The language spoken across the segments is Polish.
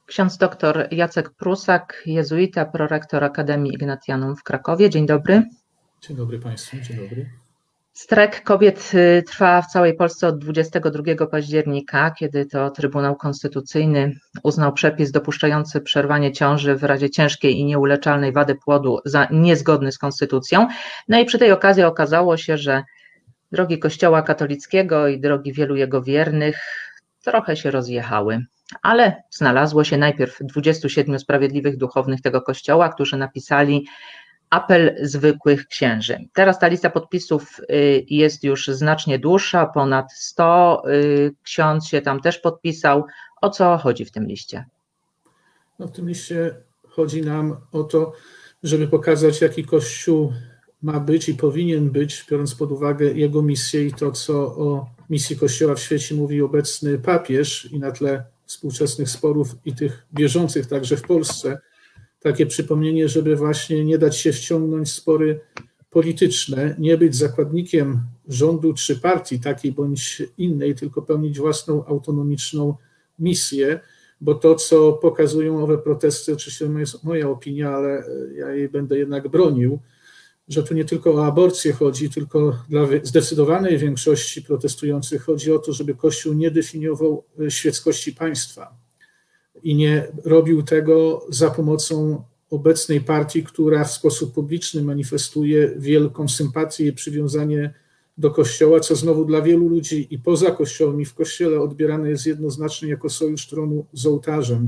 Ksiądz doktor Jacek Prusak, jezuita, prorektor Akademii Ignatianum w Krakowie. Dzień dobry. Dzień dobry Państwu, dzień dobry. Strajk kobiet trwa w całej Polsce od 22 października, kiedy to Trybunał Konstytucyjny uznał przepis dopuszczający przerwanie ciąży w razie ciężkiej i nieuleczalnej wady płodu za niezgodny z konstytucją. No i przy tej okazji okazało się, że drogi Kościoła katolickiego i drogi wielu jego wiernych trochę się rozjechały. Ale znalazło się najpierw 27 sprawiedliwych duchownych tego kościoła, którzy napisali apel zwykłych księży. Teraz ta lista podpisów jest już znacznie dłuższa, ponad 100. Ksiądz się tam też podpisał. O co chodzi w tym liście? No, w tym liście chodzi nam o to, żeby pokazać, jaki Kościół ma być i powinien być, biorąc pod uwagę jego misję i to, co o misji Kościoła w świecie mówi obecny papież i na tle współczesnych sporów i tych bieżących także w Polsce. Takie przypomnienie, żeby właśnie nie dać się wciągnąć w spory polityczne, nie być zakładnikiem rządu czy partii takiej bądź innej, tylko pełnić własną autonomiczną misję, bo to, co pokazują owe protesty, oczywiście to jest moja opinia, ale ja jej będę jednak bronił, że tu nie tylko o aborcję chodzi, tylko dla zdecydowanej większości protestujących chodzi o to, żeby Kościół nie definiował świeckości państwa i nie robił tego za pomocą obecnej partii, która w sposób publiczny manifestuje wielką sympatię i przywiązanie do Kościoła, co znowu dla wielu ludzi i poza Kościołem, i w Kościele odbierane jest jednoznacznie jako sojusz tronu z ołtarzem,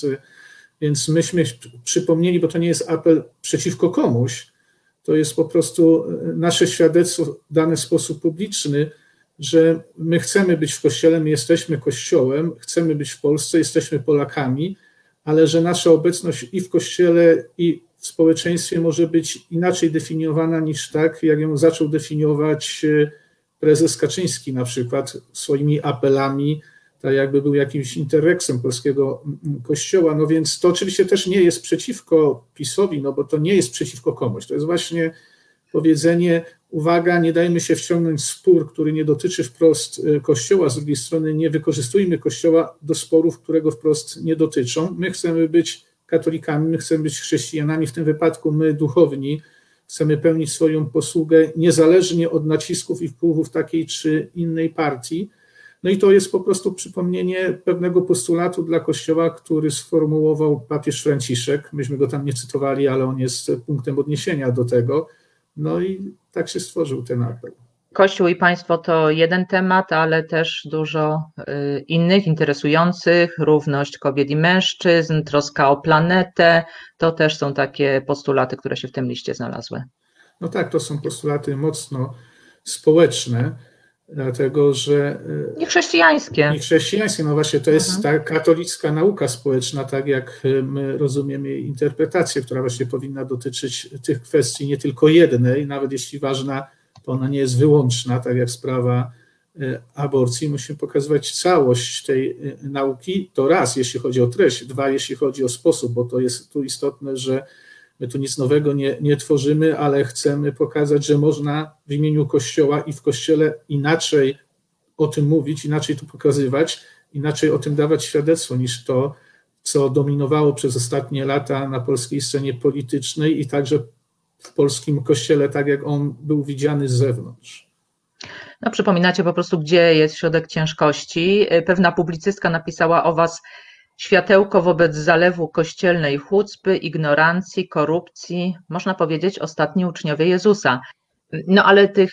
więc myśmy przypomnieli, bo to nie jest apel przeciwko komuś, to jest po prostu nasze świadectwo dane w sposób publiczny, że my chcemy być w Kościele, my jesteśmy Kościołem, chcemy być w Polsce, jesteśmy Polakami, ale że nasza obecność i w Kościele, i w społeczeństwie może być inaczej definiowana niż tak, jak ją zaczął definiować prezes Kaczyński na przykład swoimi apelami, tak jakby był jakimś interreksem polskiego Kościoła. No więc to oczywiście też nie jest przeciwko PiS-owi, no bo to nie jest przeciwko komuś. To jest właśnie powiedzenie, uwaga, nie dajmy się wciągnąć w spór, który nie dotyczy wprost Kościoła, z drugiej strony nie wykorzystujmy Kościoła do sporów, które go wprost nie dotyczą. My chcemy być katolikami, my chcemy być chrześcijanami, w tym wypadku my duchowni chcemy pełnić swoją posługę niezależnie od nacisków i wpływów takiej czy innej partii. No i to jest po prostu przypomnienie pewnego postulatu dla Kościoła, który sformułował papież Franciszek. Myśmy go tam nie cytowali, ale on jest punktem odniesienia do tego. No i tak się stworzył ten apel. Kościół i państwo to jeden temat, ale też dużo innych interesujących, równość kobiet i mężczyzn, troska o planetę, to też są takie postulaty, które się w tym liście znalazły. No tak, to są postulaty mocno społeczne, dlatego że... I chrześcijańskie. I chrześcijańskie, no właśnie to jest ta katolicka nauka społeczna, tak jak my rozumiemy jej interpretację, która właśnie powinna dotyczyć tych kwestii nie tylko jednej, nawet jeśli ważna, to ona nie jest wyłączna, tak jak sprawa aborcji. Musimy pokazywać całość tej nauki, to raz, jeśli chodzi o treść, dwa, jeśli chodzi o sposób, bo to jest tu istotne, że my tu nic nowego nie tworzymy, ale chcemy pokazać, że można w imieniu Kościoła i w Kościele inaczej o tym mówić, inaczej to pokazywać, inaczej o tym dawać świadectwo niż to, co dominowało przez ostatnie lata na polskiej scenie politycznej i także w polskim Kościele, tak jak on był widziany z zewnątrz. No, przypominacie po prostu, gdzie jest środek ciężkości. Pewna publicystka napisała o was: światełko wobec zalewu kościelnej chucpy, ignorancji, korupcji, można powiedzieć ostatni uczniowie Jezusa. No ale tych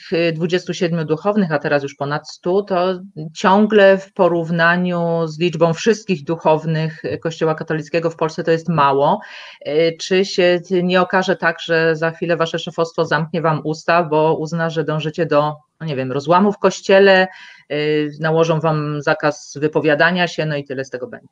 27 duchownych, a teraz już ponad 100, to ciągle w porównaniu z liczbą wszystkich duchownych Kościoła katolickiego w Polsce to jest mało. Czy się nie okaże tak, że za chwilę wasze szefostwo zamknie wam usta, bo uzna, że dążycie do, no nie wiem, rozłamu w Kościele, nałożą wam zakaz wypowiadania się, no i tyle z tego będzie?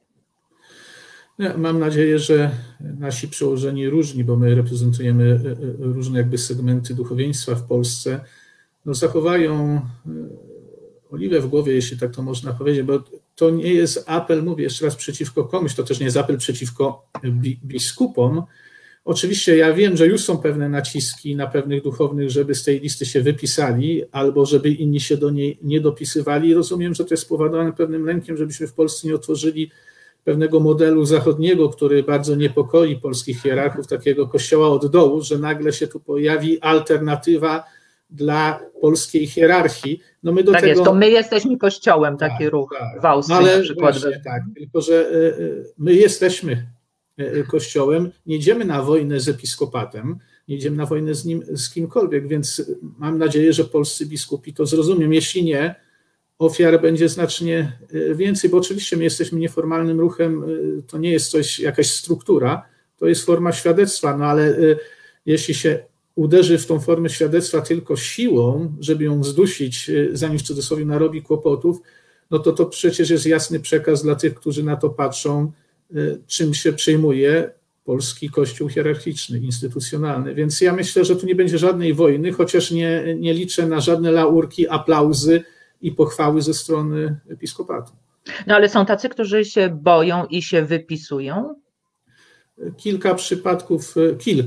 Ja mam nadzieję, że nasi przełożeni różni, bo my reprezentujemy różne jakby segmenty duchowieństwa w Polsce, no zachowają oliwę w głowie, jeśli tak to można powiedzieć, bo to nie jest apel, mówię jeszcze raz, przeciwko komuś, to też nie jest apel przeciwko biskupom. Oczywiście ja wiem, że już są pewne naciski na pewnych duchownych, żeby z tej listy się wypisali, albo żeby inni się do niej nie dopisywali. Rozumiem, że to jest spowodowane pewnym lękiem, żebyśmy w Polsce nie otworzyli pewnego modelu zachodniego, który bardzo niepokoi polskich hierarchów, takiego kościoła od dołu, że nagle się tu pojawi alternatywa dla polskiej hierarchii. No my do tak tego... jest, to my jesteśmy kościołem, taki ruch w Austrii ale na przykład. właśnie, tak, tylko że my jesteśmy kościołem, nie idziemy na wojnę z episkopatem, nie idziemy na wojnę z nim, z kimkolwiek, więc mam nadzieję, że polscy biskupi to zrozumieją. Jeśli nie, ofiar będzie znacznie więcej, bo oczywiście my jesteśmy nieformalnym ruchem, to nie jest coś, jakaś struktura, to jest forma świadectwa, no ale jeśli się uderzy w tą formę świadectwa tylko siłą, żeby ją zdusić, zanim w cudzysłowie narobi kłopotów, no to przecież jest jasny przekaz dla tych, którzy na to patrzą, czym się przejmuje polski kościół hierarchiczny, instytucjonalny. Więc ja myślę, że tu nie będzie żadnej wojny, chociaż nie liczę na żadne laurki, aplauzy i pochwały ze strony episkopatu. No ale są tacy, którzy się boją i się wypisują? Kilka przypadków,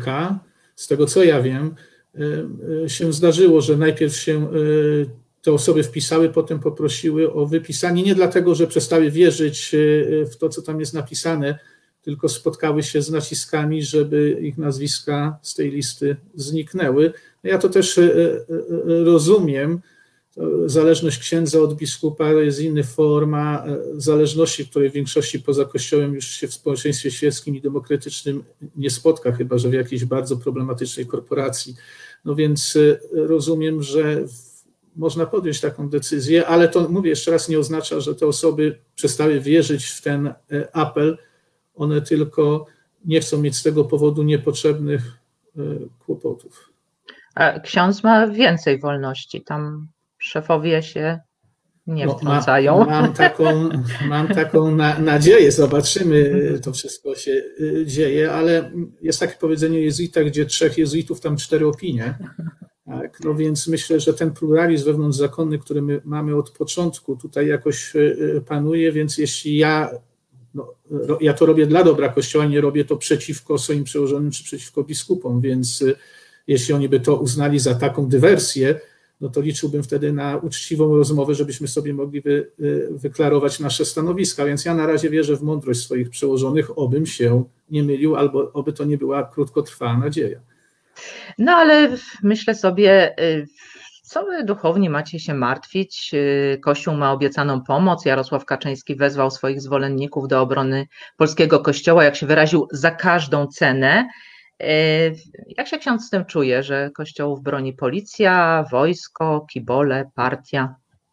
z tego co ja wiem, się zdarzyło, że najpierw się te osoby wpisały, potem poprosiły o wypisanie, nie dlatego, że przestały wierzyć w to, co tam jest napisane, tylko spotkały się z naciskami, żeby ich nazwiska z tej listy zniknęły. Ja to też rozumiem. Zależność księdza od biskupa jest inna forma zależności, której w większości poza Kościołem już się w społeczeństwie świeckim i demokratycznym nie spotka, chyba że w jakiejś bardzo problematycznej korporacji. No więc rozumiem, że można podjąć taką decyzję, ale to, mówię jeszcze raz, nie oznacza, że te osoby przestały wierzyć w ten apel. One tylko nie chcą mieć z tego powodu niepotrzebnych kłopotów. A ksiądz ma więcej wolności, tam szefowie się nie wtrącają. Mam taką nadzieję, zobaczymy, to wszystko się dzieje, ale jest takie powiedzenie o jezuitach, gdzie 3 jezuitów, tam 4 opinie. Tak, no więc myślę, że ten pluralizm wewnątrzzakonny, który my mamy od początku, tutaj jakoś panuje, więc jeśli ja to robię dla dobra Kościoła, nie robię to przeciwko swoim przełożonym czy przeciwko biskupom, więc jeśli oni by to uznali za taką dywersję, no to liczyłbym wtedy na uczciwą rozmowę, żebyśmy sobie mogli wyklarować nasze stanowiska. Więc ja na razie wierzę w mądrość swoich przełożonych, obym się nie mylił, albo oby to nie była krótkotrwała nadzieja. No ale myślę sobie, co wy duchowni macie się martwić? Kościół ma obiecaną pomoc. Jarosław Kaczyński wezwał swoich zwolenników do obrony polskiego kościoła, jak się wyraził, za każdą cenę. Jak się ksiądz z tym czuje, że kościołów broni policja, wojsko, kibole, partia?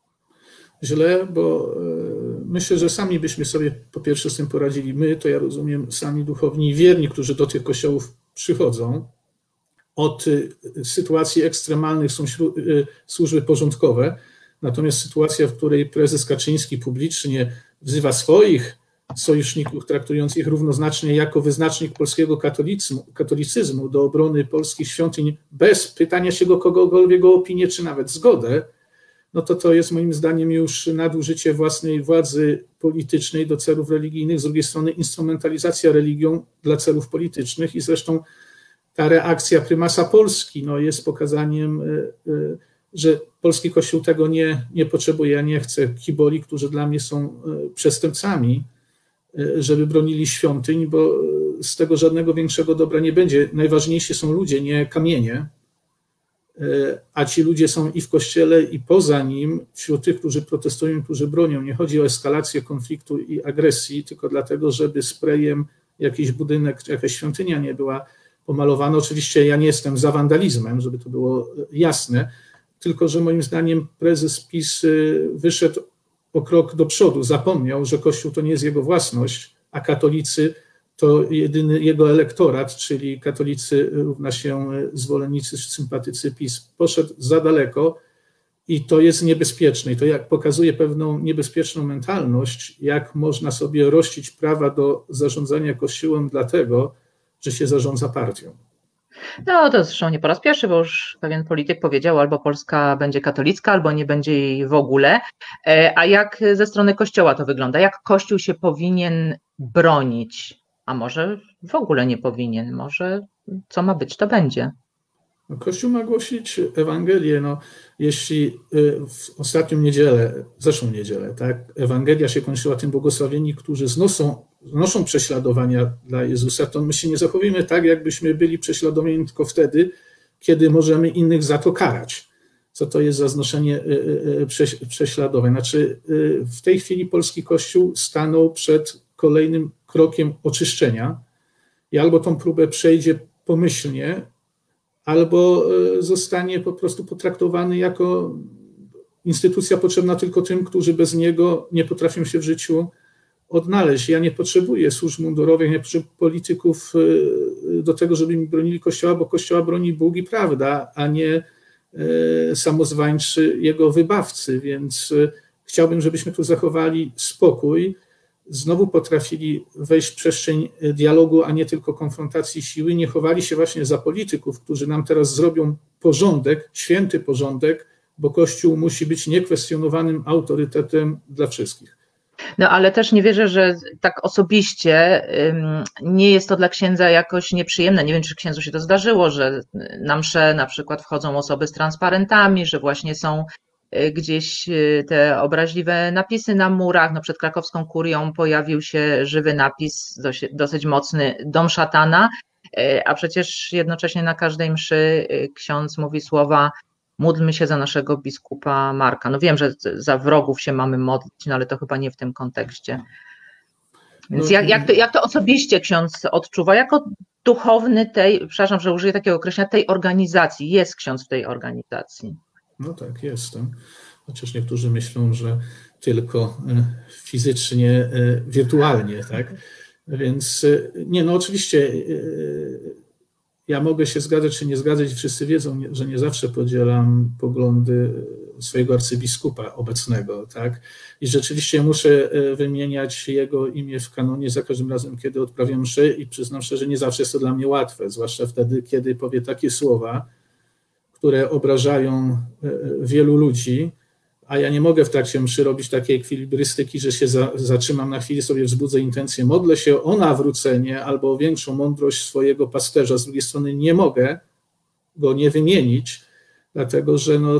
Źle, bo myślę, że sami byśmy sobie po pierwsze z tym poradzili. My, to ja rozumiem, sami duchowni wierni, którzy do tych kościołów przychodzą. Od sytuacji ekstremalnych są służby porządkowe, natomiast sytuacja, w której prezes Kaczyński publicznie wzywa swoich sojuszników, traktując ich równoznacznie jako wyznacznik polskiego katolicyzmu do obrony polskich świątyń bez pytania się go kogokolwiek o opinię czy nawet zgodę, no to jest moim zdaniem już nadużycie własnej władzy politycznej do celów religijnych, z drugiej strony instrumentalizacja religią dla celów politycznych i zresztą ta reakcja prymasa Polski jest pokazaniem, że polski Kościół tego nie potrzebuje. Ja nie chcę kiboli, którzy dla mnie są przestępcami, żeby bronili świątyń, bo z tego żadnego większego dobra nie będzie. Najważniejsi są ludzie, nie kamienie, a ci ludzie są i w Kościele, i poza nim, wśród tych, którzy protestują, którzy bronią. Nie chodzi o eskalację konfliktu i agresji, tylko dlatego, żeby sprayem jakiś budynek czy jakaś świątynia nie była pomalowana. Oczywiście ja nie jestem za wandalizmem, żeby to było jasne, tylko że moim zdaniem prezes PiS wyszedł o krok do przodu, zapomniał, że Kościół to nie jest jego własność, a katolicy to jedyny jego elektorat, czyli katolicy równa się zwolennicy czy sympatycy PiS. Poszedł za daleko i to jest niebezpieczne. I to pokazuje pewną niebezpieczną mentalność, jak można sobie rościć prawa do zarządzania Kościołem dlatego, że się zarządza partią. No to zresztą nie po raz pierwszy, bo już pewien polityk powiedział, albo Polska będzie katolicka, albo nie będzie jej w ogóle. A jak ze strony Kościoła to wygląda? Jak Kościół się powinien bronić? A może w ogóle nie powinien? Może co ma być, to będzie. Kościół ma głosić Ewangelię. Jeśli w ostatnią niedzielę, zeszłą niedzielę, tak, Ewangelia się kończyła tym błogosławieni, którzy znoszą znoszą prześladowania dla Jezusa, to my się nie zachowujemy tak, jakbyśmy byli prześladowani tylko wtedy, kiedy możemy innych za to karać. Co to jest za znoszenie prześladowań? Znaczy, w tej chwili polski Kościół stanął przed kolejnym krokiem oczyszczenia i albo tą próbę przejdzie pomyślnie, albo zostanie po prostu potraktowany jako instytucja potrzebna tylko tym, którzy bez niego nie potrafią się w życiu odnaleźć. Ja nie potrzebuję służb mundurowych, nie potrzebuję polityków do tego, żeby mi bronili Kościoła, bo Kościoła broni Bóg i prawda, a nie samozwańczy jego wybawcy, więc chciałbym, żebyśmy tu zachowali spokój, znowu potrafili wejść w przestrzeń dialogu, a nie tylko konfrontacji siły, nie chowali się właśnie za polityków, którzy nam teraz zrobią porządek, święty porządek, bo Kościół musi być niekwestionowanym autorytetem dla wszystkich. No ale też nie wierzę, że tak osobiście nie jest to dla księdza jakoś nieprzyjemne. Nie wiem, czy księdzu się to zdarzyło, że na msze na przykład wchodzą osoby z transparentami, że właśnie są gdzieś te obraźliwe napisy na murach. No przed krakowską kurią pojawił się żywy napis, dosyć mocny, Dom szatana, a przecież jednocześnie na każdej mszy ksiądz mówi słowa: módlmy się za naszego biskupa Marka. No wiem, że za wrogów się mamy modlić, no ale to chyba nie w tym kontekście. Więc jak to osobiście ksiądz odczuwa? Jako duchowny tej, przepraszam, że użyję takiego określenia, tej organizacji. Jest ksiądz w tej organizacji. No tak, jestem. Chociaż niektórzy myślą, że tylko fizycznie, wirtualnie, tak? Więc nie, no oczywiście ja mogę się zgadzać czy nie zgadzać, wszyscy wiedzą, że nie zawsze podzielam poglądy swojego arcybiskupa obecnego, tak? I rzeczywiście muszę wymieniać jego imię w kanonie za każdym razem, kiedy odprawiam mszę i przyznam szczerze, nie zawsze jest to dla mnie łatwe, zwłaszcza wtedy, kiedy powie takie słowa, które obrażają wielu ludzi, a ja nie mogę w trakcie mszy robić takiej ekwilibrystyki, że się zatrzymam na chwilę, sobie wzbudzę intencję, modlę się o nawrócenie albo o większą mądrość swojego pasterza. Z drugiej strony nie mogę go nie wymienić, dlatego że no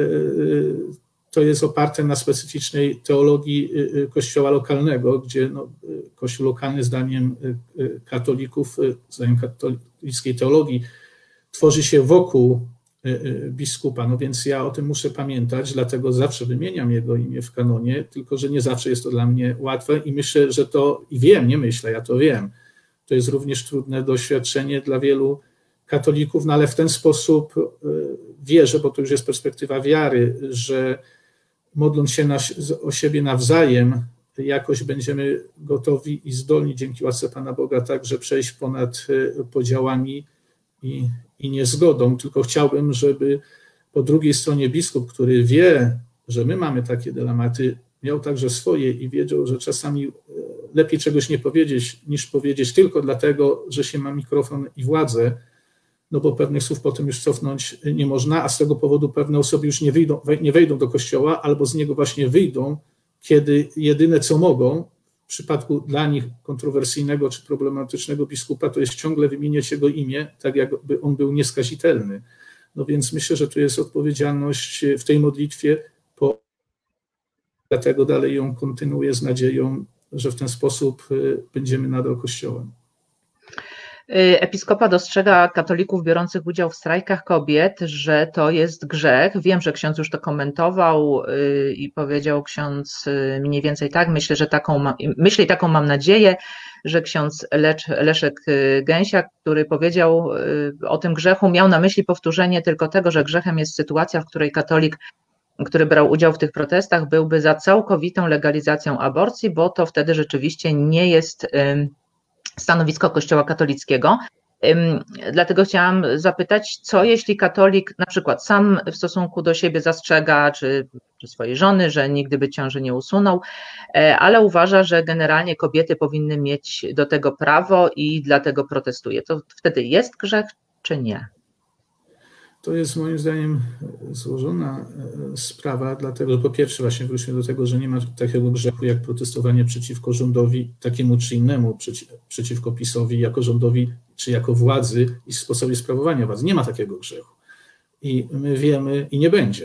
to jest oparte na specyficznej teologii kościoła lokalnego, gdzie no, kościół lokalny zdaniem katolików, zdaniem katolickiej teologii tworzy się wokół biskupa, no więc ja o tym muszę pamiętać, dlatego zawsze wymieniam jego imię w kanonie, tylko że nie zawsze jest to dla mnie łatwe i myślę, że to, i wiem, nie myślę, ja to wiem, to jest również trudne doświadczenie dla wielu katolików, no ale w ten sposób wierzę, bo to już jest perspektywa wiary, że modląc się o siebie nawzajem, jakoś będziemy gotowi i zdolni dzięki łasce Pana Boga także przejść ponad podziałami i niezgodą, tylko chciałbym, żeby po drugiej stronie biskup, który wie, że my mamy takie dylematy, miał także swoje i wiedział, że czasami lepiej czegoś nie powiedzieć, niż powiedzieć tylko dlatego, że się ma mikrofon i władzę, no bo pewnych słów potem już cofnąć nie można, a z tego powodu pewne osoby już nie wejdą do kościoła albo z niego właśnie wyjdą, kiedy jedyne co mogą, w przypadku dla nich kontrowersyjnego czy problematycznego biskupa, to jest ciągle wymieniać jego imię, tak jakby on był nieskazitelny. No więc myślę, że tu jest odpowiedzialność w tej modlitwie, dlatego dalej ją kontynuuję z nadzieją, że w ten sposób będziemy nadal Kościołem. Episkopat dostrzega katolików biorących udział w strajkach kobiet, że to jest grzech. Wiem, że ksiądz już to komentował i powiedział ksiądz mniej więcej tak. Myślę i taką mam nadzieję, że ksiądz Leszek Gęsiak, który powiedział o tym grzechu, miał na myśli powtórzenie tylko tego, że grzechem jest sytuacja, w której katolik, który brał udział w tych protestach, byłby za całkowitą legalizacją aborcji, bo to wtedy rzeczywiście nie jest stanowisko Kościoła katolickiego. Dlatego chciałam zapytać, co jeśli katolik na przykład sam w stosunku do siebie zastrzega, czy swojej żony, że nigdy by ciąży nie usunął, ale uważa, że generalnie kobiety powinny mieć do tego prawo i dlatego protestuje. To wtedy jest grzech, czy nie? To jest moim zdaniem złożona sprawa, dlatego że po pierwsze właśnie wróćmy do tego, że nie ma takiego grzechu jak protestowanie przeciwko rządowi takiemu czy innemu, przeciwko PiS-owi jako rządowi czy jako władzy i sposobie sprawowania władzy. Nie ma takiego grzechu. I my wiemy i nie będzie.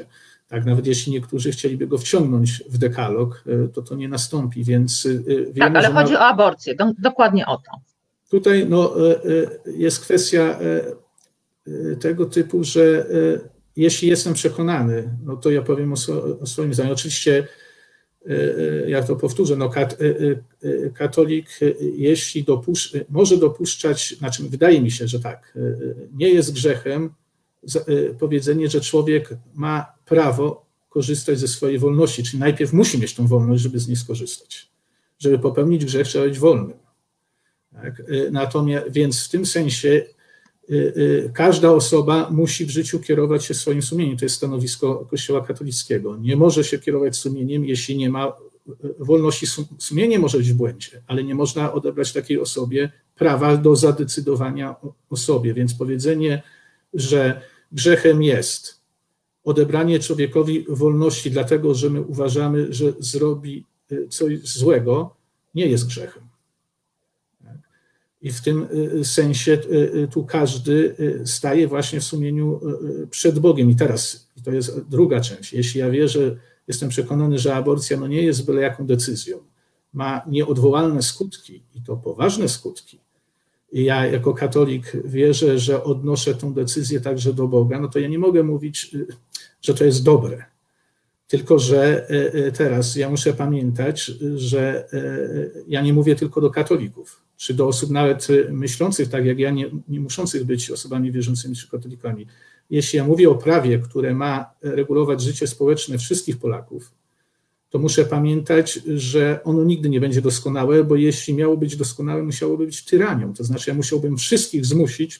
Tak, nawet jeśli niektórzy chcieliby go wciągnąć w dekalog, to nie nastąpi, więc wiemy, tak, ale chodzi o aborcję, dokładnie o to. Tutaj jest kwestia tego typu, że jeśli jestem przekonany, no to ja powiem o swoim zdaniu. Oczywiście, ja to powtórzę, katolik, jeśli może dopuszczać, znaczy wydaje mi się, że tak, nie jest grzechem powiedzenie, że człowiek ma prawo korzystać ze swojej wolności, czyli najpierw musi mieć tą wolność, żeby z niej skorzystać. Żeby popełnić grzech, trzeba być wolnym. Tak? Natomiast, więc w tym sensie każda osoba musi w życiu kierować się swoim sumieniem. To jest stanowisko Kościoła katolickiego. Nie może się kierować sumieniem, jeśli nie ma wolności. Sumienie może być w błędzie, ale nie można odebrać takiej osobie prawa do zadecydowania o sobie. Więc powiedzenie, że grzechem jest odebranie człowiekowi wolności, dlatego że my uważamy, że zrobi coś złego, nie jest grzechem. I w tym sensie tu każdy staje właśnie w sumieniu przed Bogiem. I teraz, to jest druga część, jeśli ja wierzę, jestem przekonany, że aborcja nie jest byle jaką decyzją, ma nieodwołalne skutki i to poważne skutki, i ja jako katolik wierzę, że odnoszę tą decyzję także do Boga, no to ja nie mogę mówić, że to jest dobre. Tylko że teraz ja muszę pamiętać, że ja nie mówię tylko do katolików, czy do osób nawet myślących tak jak ja, nie muszących być osobami wierzącymi czy katolikami. Jeśli ja mówię o prawie, które ma regulować życie społeczne wszystkich Polaków, to muszę pamiętać, że ono nigdy nie będzie doskonałe, bo jeśli miało być doskonałe, musiałoby być tyranią. To znaczy ja musiałbym wszystkich zmusić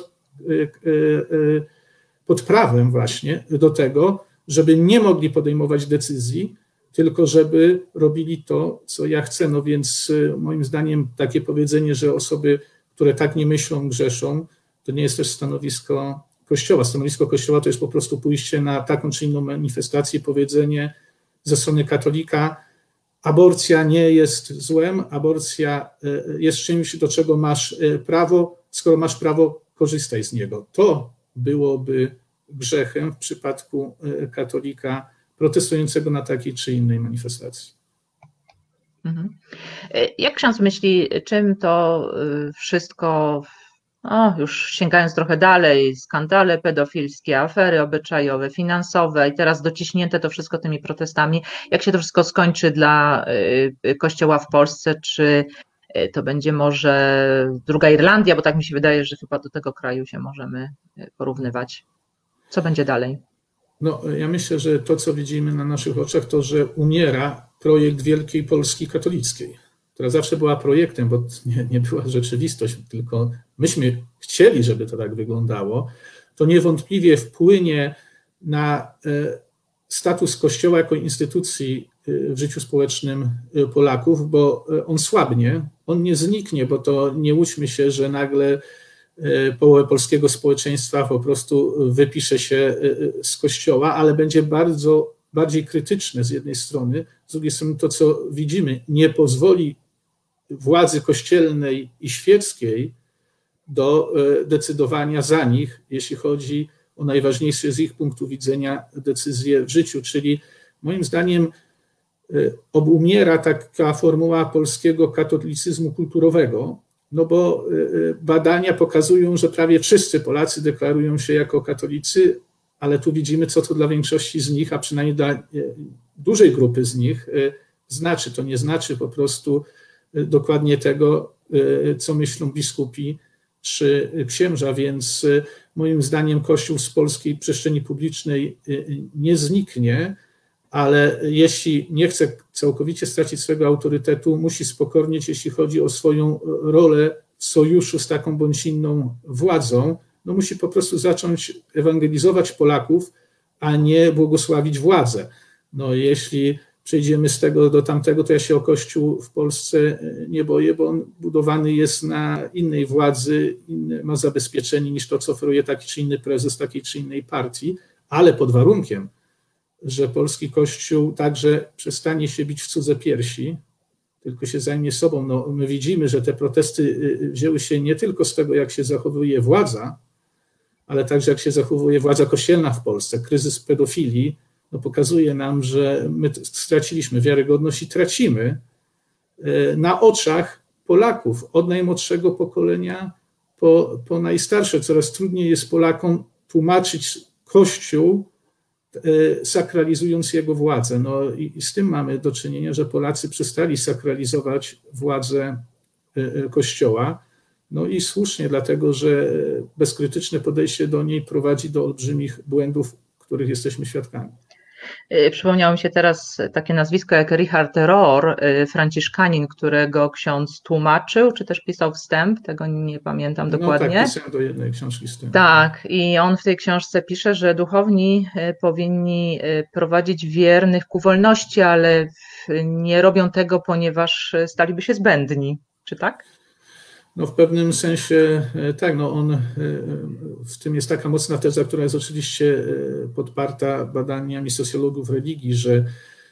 pod prawem właśnie do tego, żeby nie mogli podejmować decyzji, tylko żeby robili to, co ja chcę. No więc moim zdaniem takie powiedzenie, że osoby, które tak nie myślą, grzeszą, to nie jest też stanowisko Kościoła. Stanowisko Kościoła to jest po prostu pójście na taką czy inną manifestację, powiedzenie ze strony katolika, aborcja nie jest złem, aborcja jest czymś, do czego masz prawo, skoro masz prawo, korzystaj z niego. To byłoby grzechem w przypadku katolika protestującego na takiej czy innej manifestacji. Jak ksiądz myśli, czym to wszystko, już sięgając trochę dalej, skandale pedofilskie, afery obyczajowe, finansowe i teraz dociśnięte to wszystko tymi protestami, jak się to wszystko skończy dla Kościoła w Polsce, czy to będzie może druga Irlandia, bo tak mi się wydaje, że chyba do tego kraju się możemy porównywać. Co będzie dalej? No, ja myślę, że to, co widzimy na naszych oczach, to, że umiera projekt Wielkiej Polski katolickiej, która zawsze była projektem, bo nie była rzeczywistość, tylko myśmy chcieli, żeby to tak wyglądało. To niewątpliwie wpłynie na status Kościoła jako instytucji w życiu społecznym Polaków, bo on słabnie, on nie zniknie, bo to nie łudźmy się, że nagle połowę polskiego społeczeństwa po prostu wypisze się z Kościoła, ale będzie bardziej krytyczne z jednej strony, z drugiej strony to, co widzimy, nie pozwoli władzy kościelnej i świeckiej do decydowania za nich, jeśli chodzi o najważniejsze z ich punktu widzenia decyzje w życiu, czyli moim zdaniem obumiera taka formuła polskiego katolicyzmu kulturowego, no bo badania pokazują, że prawie wszyscy Polacy deklarują się jako katolicy, ale tu widzimy, co to dla większości z nich, a przynajmniej dla dużej grupy z nich znaczy. To nie znaczy po prostu dokładnie tego, co myślą biskupi czy księża, więc moim zdaniem Kościół z polskiej przestrzeni publicznej nie zniknie, ale jeśli nie chce całkowicie stracić swojego autorytetu, musi spokornieć, jeśli chodzi o swoją rolę w sojuszu z taką bądź inną władzą, no musi po prostu zacząć ewangelizować Polaków, a nie błogosławić władzę. No jeśli przejdziemy z tego do tamtego, to ja się o Kościół w Polsce nie boję, bo on budowany jest na innej władzy, ma zabezpieczenie niż to, co oferuje taki czy inny prezes takiej czy innej partii, ale pod warunkiem, że polski Kościół także przestanie się bić w cudze piersi, tylko się zajmie sobą. No, my widzimy, że te protesty wzięły się nie tylko z tego, jak się zachowuje władza, ale także jak się zachowuje władza kościelna w Polsce. Kryzys pedofilii no pokazuje nam, że my straciliśmy wiarygodność i tracimy na oczach Polaków, od najmłodszego pokolenia po najstarsze. Coraz trudniej jest Polakom tłumaczyć Kościół, sakralizując jego władzę. No i z tym mamy do czynienia, że Polacy przestali sakralizować władzę Kościoła. No i słusznie, dlatego że bezkrytyczne podejście do niej prowadzi do olbrzymich błędów, których jesteśmy świadkami. Przypomniało mi się teraz takie nazwisko jak Richard Rohr, franciszkanin, którego ksiądz tłumaczył, czy też pisał wstęp, tego nie pamiętam dokładnie. No tak, pisałem do jednej książki wstęp. Tak, i on w tej książce pisze, że duchowni powinni prowadzić wiernych ku wolności, ale nie robią tego, ponieważ staliby się zbędni, czy tak? No w pewnym sensie tak, no w tym jest taka mocna teza, która jest oczywiście podparta badaniami socjologów religii, że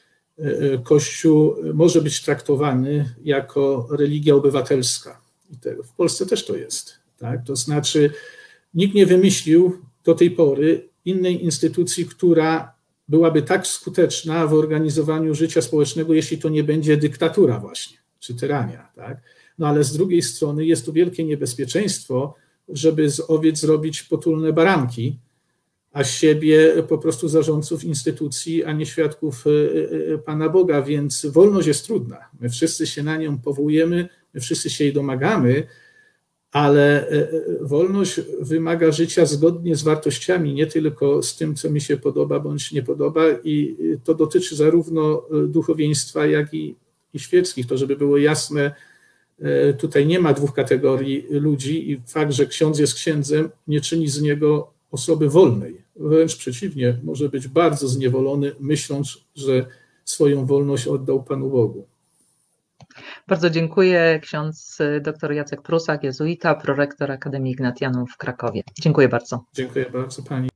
Kościół może być traktowany jako religia obywatelska. I w Polsce też to jest. Tak? To znaczy nikt nie wymyślił do tej pory innej instytucji, która byłaby tak skuteczna w organizowaniu życia społecznego, jeśli to nie będzie dyktatura właśnie, czy tyrania, tak? No ale z drugiej strony jest tu wielkie niebezpieczeństwo, żeby z owiec zrobić potulne baranki, a z siebie po prostu zarządców instytucji, a nie świadków Pana Boga, więc wolność jest trudna. My wszyscy się na nią powołujemy, my wszyscy się jej domagamy, ale wolność wymaga życia zgodnie z wartościami, nie tylko z tym, co mi się podoba bądź nie podoba, i to dotyczy zarówno duchowieństwa, jak i świeckich. To, żeby było jasne, tutaj nie ma dwóch kategorii ludzi i fakt, że ksiądz jest księdzem, nie czyni z niego osoby wolnej. Wręcz przeciwnie, może być bardzo zniewolony, myśląc, że swoją wolność oddał Panu Bogu. Bardzo dziękuję. Ksiądz dr Jacek Prusak, jezuita, prorektor Akademii Ignatianum w Krakowie. Dziękuję bardzo. Dziękuję bardzo Pani.